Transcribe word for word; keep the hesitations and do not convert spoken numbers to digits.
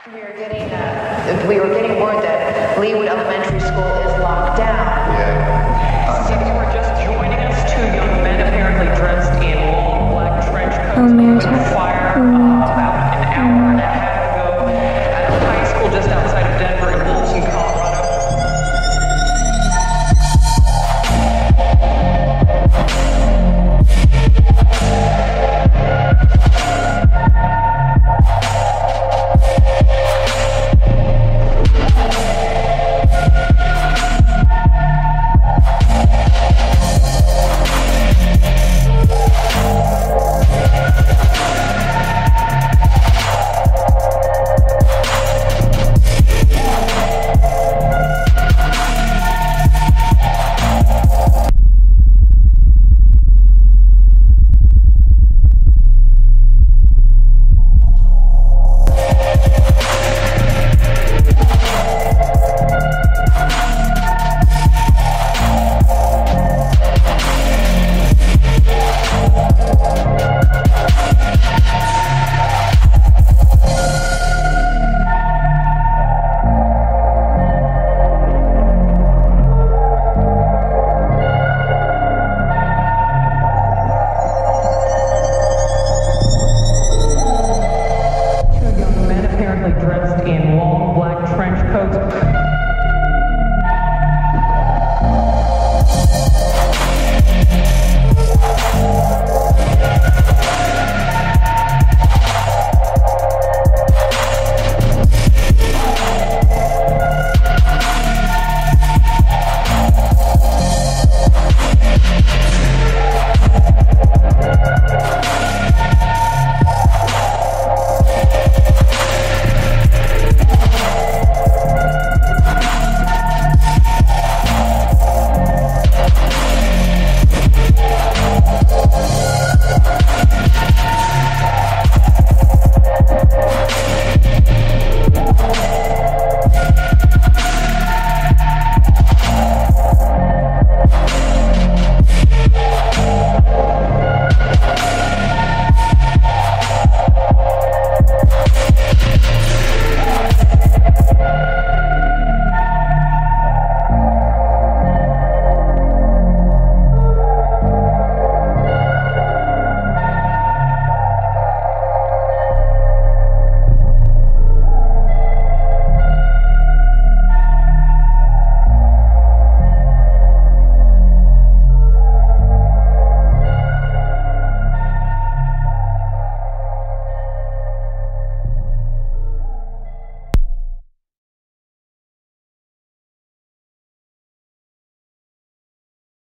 We are getting, uh, we were getting word that Leewood Elementary School is locked down. Yeah. Uh, if you were just joining us, two young men apparently dressed in long black trench coats. Oh, Mary's